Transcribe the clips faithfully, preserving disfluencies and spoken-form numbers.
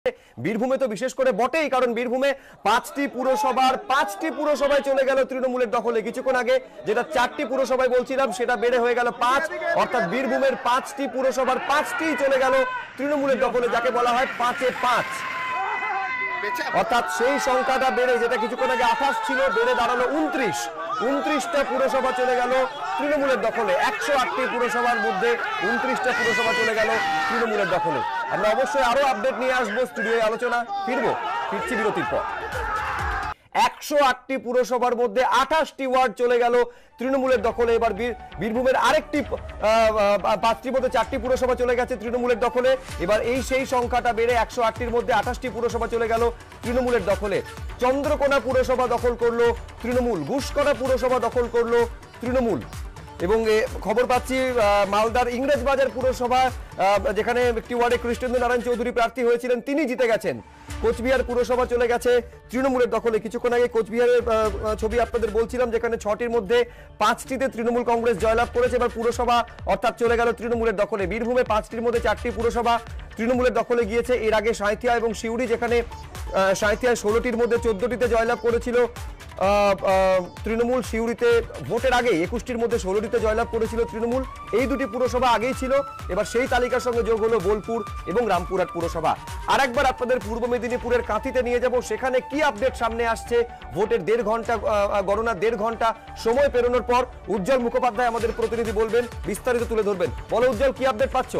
বীরভূমে তো বিশেষ করে বটেই, কারণ বীরভূমে পাঁচটি পুরসভার পাঁচটি পুরসভায় চলে গেল তৃণমূলের দখলে। কিছুক্ষণ আগে যেটা চারটি পুরসভায় বলছিলাম সেটা বেড়ে হয়ে গেল পাঁচ, অর্থাৎ বীরভূমের পাঁচটি পুরসভার পাঁচটি চলে গেল তৃণমূলের দখলে, যাকে বলা হয় পাঁচে পাঁচ। অর্থাৎ সেই সংখ্যাটা বেড়ে, যেটা কিছুক্ষণ আগে আঠাশ ছিল, বেড়ে দাঁড়ালো উনত্রিশ। উনত্রিশটা পুরসভা চলে গেল তৃণমূলের দখলে। একশো আটটি পুরসভার মধ্যে উনত্রিশটা পুরসভা চলে গেল তৃণমূলের দখলে। আমরা অবশ্যই আরো আপডেট নিয়ে আসবো, স্টুডিওয়ে আলোচনা ফিরবো, ফিরছি বিরতির পর। একশো আটটি পুরসভার মধ্যে আঠাশটি ওয়ার্ড চলে গেল তৃণমূলের দখলে। এবার বীরভূমের আরেকটি পাঁচটির মধ্যে চারটি পুরসভা চলে গেছে তৃণমূলের দখলে। এবার এই সেই সংখ্যাটা বেড়ে একশো আটটির মধ্যে আঠাশটি পুরসভা চলে গেল তৃণমূলের দখলে। চন্দ্রকোনা পুরসভা দখল করলো তৃণমূল, ঘুষকরা পুরসভা দখল করলো তৃণমূল। এবং খবর পাচ্ছি মালদার ইংরেজবাজার পুরসভা, যেখানে একটি ওয়ার্ডে কৃষ্ণেন্দু নারায়ণ চৌধুরী প্রার্থী হয়েছিলেন, তিনি জিতে গেছেন। কোচবিহার পুরসভা চলে গেছে তৃণমূলের দখলে। কিছুক্ষণ আগে কোচবিহারের ছবি আপনাদের বলছিলাম, যেখানে ছটির মধ্যে পাঁচটিতে তৃণমূল কংগ্রেস জয়লাভ করেছে। এবার পুরসভা অর্থাৎ চলে গেল তৃণমূলের দখলে। বীরভূমে পাঁচটির মধ্যে চারটি পুরসভা তৃণমূলের দখলে গিয়েছে। এর আগে সাঁইথিয়া এবং সিউড়ি, যেখানে সাঁইথিয়ায় ষোলোটির মধ্যে চোদ্দটিতে জয়লাভ করেছিল তৃণমূল। সিউড়িতে ভোটের আগে একুশটির মধ্যে ষোলোটিতে জয়লাভ করেছিল তৃণমূল। এই দুটি পুরসভা আগেই ছিল, এবার সেই তালিকার সঙ্গে যোগ হলো বোলপুর এবং রামপুরহাট পুরসভা। আরেকবার আপনাদের পূর্ব মেদিনীপুরের কাঁথিতে নিয়ে যাব, সেখানে কি আপডেট সামনে আসছে। ভোটের দেড় ঘন্টা গণনা দেড় ঘন্টা সময় পেরোনোর পর উজ্জ্বল মুখোপাধ্যায় আমাদের প্রতিনিধি বলবেন, বিস্তারিত তুলে ধরবেন। বলো উজ্জ্বল, কি আপডেট পাচ্ছ?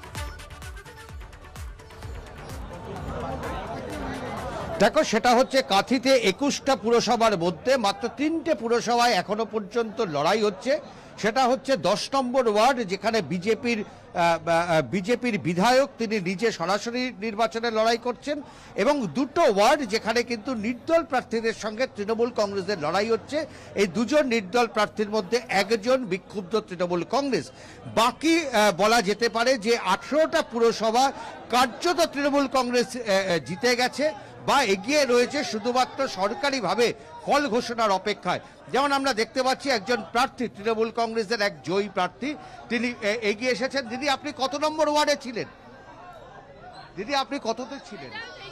দেখো, সেটা হচ্ছে কাঁথিতে একুশটা পুরসভার মধ্যে মাত্র তিনটে পুরসভায় এখনো পর্যন্ত লড়াই হচ্ছে। সেটা হচ্ছে দশ নম্বর ওয়ার্ড, যেখানে বিজেপির বিজেপির বিধায়ক তিনি নিজে সরাসরি নির্বাচনে লড়াই করছেন, এবং দুটো ওয়ার্ড যেখানে কিন্তু নির্দল প্রার্থীদের সঙ্গে তৃণমূল কংগ্রেসের লড়াই হচ্ছে। এই দুজন নির্দল প্রার্থীর মধ্যে একজন বিক্ষুব্ধ তৃণমূল কংগ্রেস। বাকি বলা যেতে পারে যে আঠেরোটা পুরসভা কার্যত তৃণমূল কংগ্রেস জিতে গেছে বা এগিয়ে রয়েছে, শুধুমাত্র সরকারিভাবে ফল ঘোষণার অপেক্ষায়। যেমন আমরা দেখতে পাচ্ছি একজন প্রার্থী, তৃণমূল কংগ্রেসের এক জয়ী প্রার্থী, তিনি এগিয়ে এসেছেন। দিদি, আপনি কত নম্বর ওয়ার্ডে ছিলেন? দিদি, আপনি কততে ছিলেন?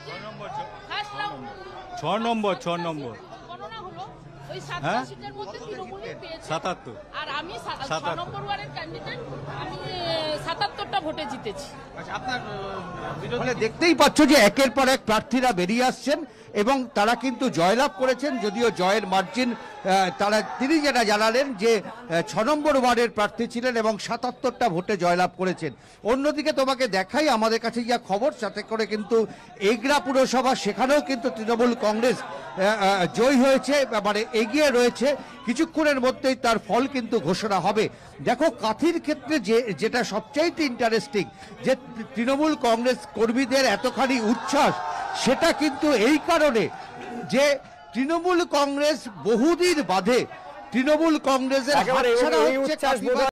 ছ নম্বর ছ নম্বর হ্যাঁ, সাতাত্তর। আর আমি নম্বর ওয়ার্ডের ক্যান্ডিডেট, আমি সাতাত্তরটা ভোটে জিতেছি। আপনার দেখতেই পাচ্ছ যে একের পর এক প্রার্থীরা বেরিয়ে আসছেন এবং তারা কিন্তু জয়লাভ করেছেন, যদিও জয়ের মার্জিন তারা তিনি যেটা জানালেন যে ছ নম্বর ওয়ার্ডের প্রার্থী ছিলেন এবং সাতাত্তরটা ভোটে জয়লাভ করেছেন। অন্যদিকে তোমাকে দেখাই আমাদের কাছে যা খবর, সাথে করে কিন্তু এগরা পুরসভা, সেখানেও কিন্তু তৃণমূল কংগ্রেস জয়ী হয়েছে, মানে এগিয়ে রয়েছে। কিছুক্ষণের মধ্যেই তার ফল কিন্তু ঘোষণা হবে। দেখো, কাঁথির ক্ষেত্রে যে যেটা সবচাইতে ইন্টারেস্টিং, যে তৃণমূল কংগ্রেস কর্মীদের এতখানি উচ্ছ্বাস, সেটা কিন্তু এই কারণে যে তৃণমূল কংগ্রেস বহুদিন বাদে তৃণমূল কংগ্রেসের হাতছাড়া হচ্ছে।